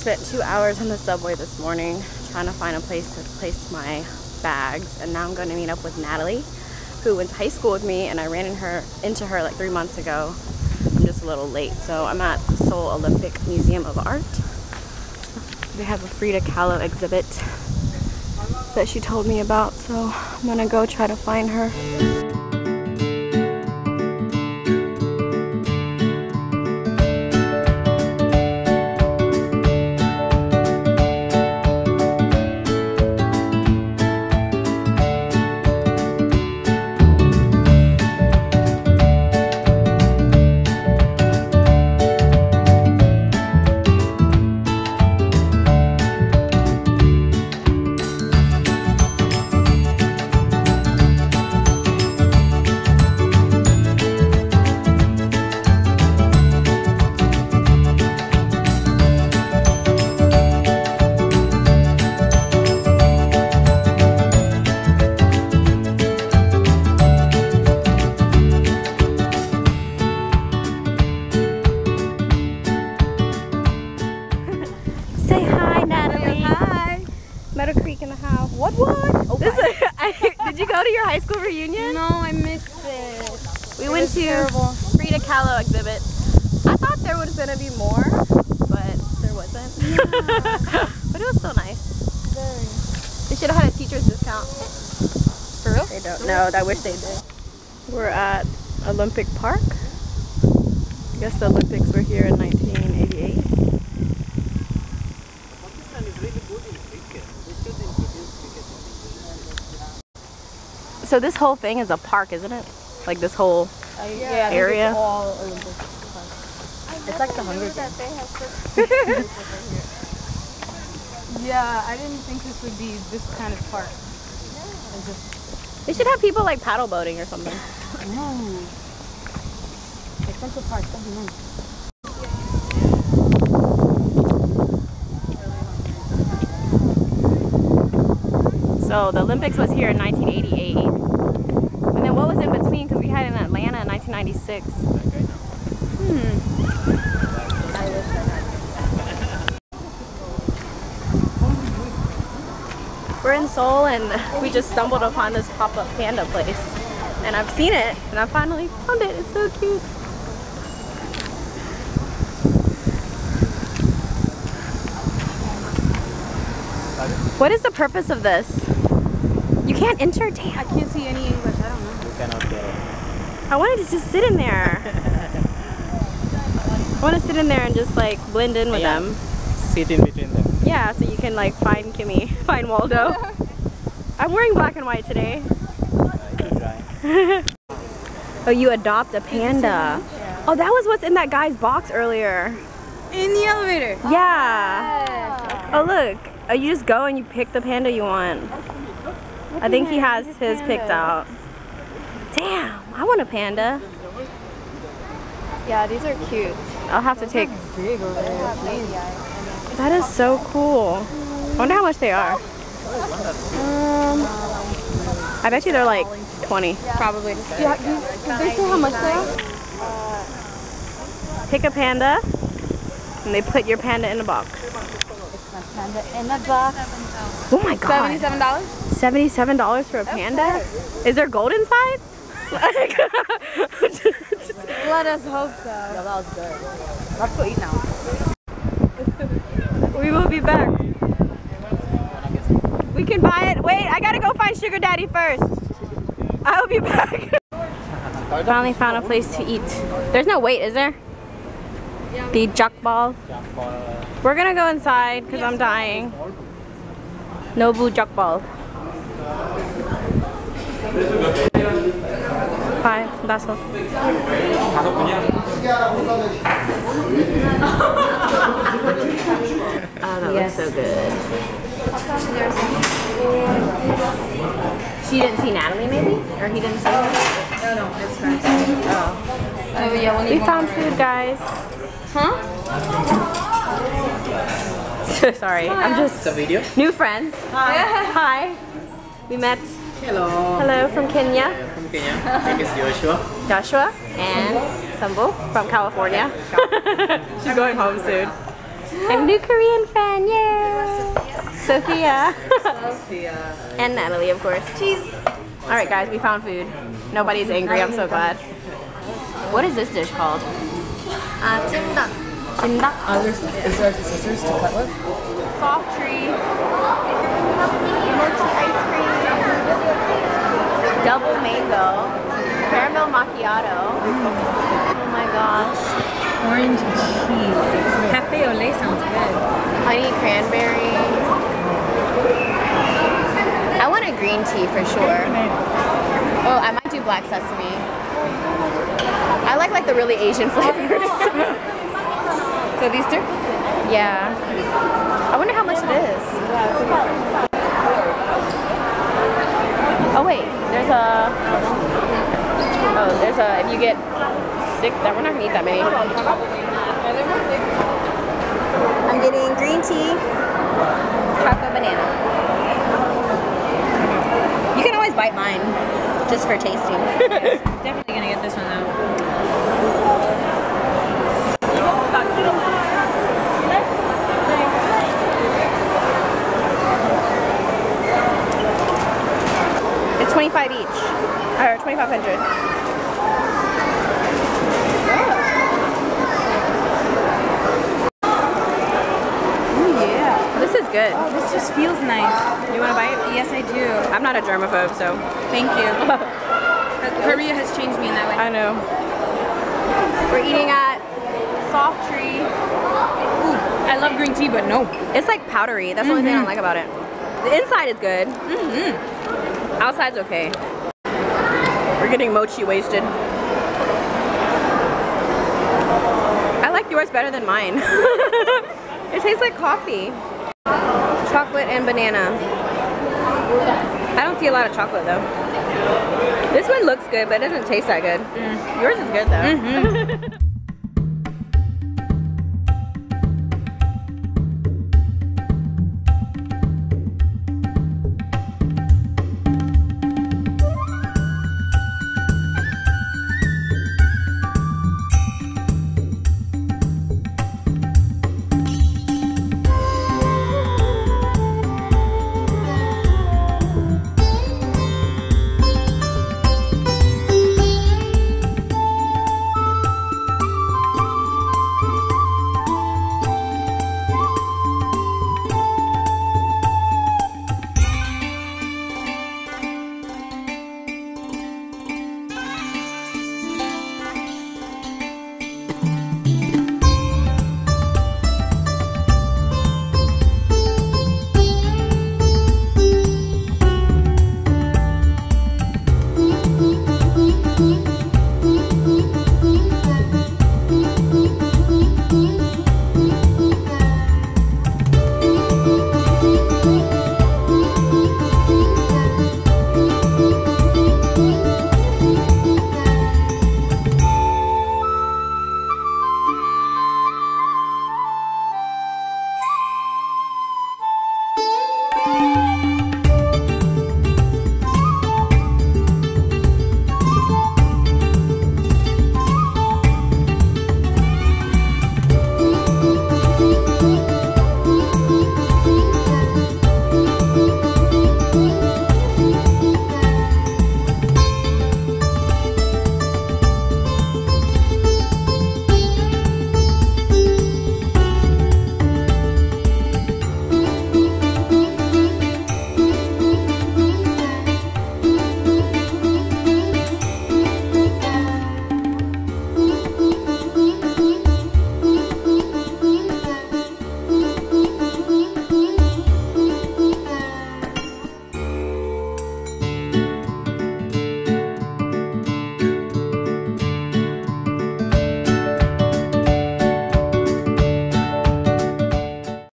spent 2 hours on the subway this morning trying to find a place to place my bags, and now I'm going to meet up with Natalie, who went to high school with me, and I ran into her like 3 months ago. I'm just a little late, so I'm at the Seoul Olympic Museum of Art. They have a Frida Kahlo exhibit that she told me about, so I'm gonna go try to find her. Meadow Creek in the house. What? Oh, did you go to your high school reunion? No, I missed it. We went to Frida Kahlo exhibit. I thought there was gonna be more, but there wasn't. Yeah. But it was still nice. Very. They should have had a teacher's discount. For real? They don't. No, I wish they did. We're at Olympic Park. I guess the Olympics were here in 1988. So this whole thing is a park, isn't it? Like this whole area? It's all Olympic Park. It's like the Hunger Games. Yeah, I didn't think this would be this kind of park. They should have people like paddle boating or something. No. It's Central Park, that'd be nice. So the Olympics was here in 1988. And then what was in between? Because we had it in Atlanta in 1996. We're in Seoul and we just stumbled upon this pop-up panda place. And I've seen it and I finally found it. It's so cute. What is the purpose of this? You can't enter? Damn. I can't see any English, I don't know. You cannot get it. I wanted to just sit in there. I want to sit in there and just like blend in with them. Sit in between them. Yeah, so you can like find Kimmy, find Waldo. I'm wearing black and white today. Oh, you adopt a panda. Yeah. Oh, that was what's in that guy's box earlier. In the elevator? Yeah. Yes. Okay. Oh, look. Oh, you just go and you pick the panda you want. I think he has his picked out. Damn, I want a panda. Yeah, these are cute. I'll have to take. Big over there. That is so cool. I wonder how much they are. I bet you they're like 20. Probably. Yeah, did they say how much they are? Pick a panda, and they put your panda in a box. It's my panda in a box. Oh my god. $77? $77 for a panda? Is there gold inside? Let us hope so. Yeah, that was good. Let's go eat now. We will be back. We can buy it. Wait, I gotta go find Sugar Daddy first. I'll be back. Finally found a place to eat. There's no wait, is there? The Jakbal. We're gonna go inside because I'm dying. Nobu Jakbal. Hi, daso. Oh, that looks so good. She didn't see Natalie, maybe? Or he didn't see her? No, it's fine. Oh. Oh, yeah, We found food, guys. Huh? Sorry, I'm just It's a video. new friends. Hi. Hi. We met. Hello. Hello from Kenya. From Kenya. My name is Joshua. Joshua and Sambo from California. She's going home soon. I'm new Korean friend, yay! Sophia. Sophia. And Natalie, of course. Cheese. All right, guys, we found food. Nobody's angry. I'm so glad. What is this dish called? 찜닭. Gindak. Is there scissors to cut with? Soft tree. Mochi ice cream. Double mango. Caramel macchiato. Oh my gosh. Orange cheese. Cafe au lait sounds good. Honey cranberry. I want a green tea for sure. Oh, I might do black sesame. I like the really Asian flavors. So these two? Yeah. I wonder how much it is. Oh wait, if you get sick, that we're not gonna eat that many. I'm getting green tea, chocolate banana. You can always bite mine, just for tasting. Definitely gonna get this one though. It's 25 each, or 2,500. Ooh, yeah. This is good. Oh, this just feels nice. You want to bite? Yes, I do. I'm not a germaphobe, so. Thank you. Korea has changed me in that way. I know. We're eating at Soft Tree. Ooh, I love green tea, but no. It's like powdery. That's the only thing I don't like about it. The inside is good. Outside's okay. We're getting mochi wasted. I like yours better than mine. It tastes like coffee. Chocolate and banana. I don't see a lot of chocolate though. This one looks good, but it doesn't taste that good. Yours is good though.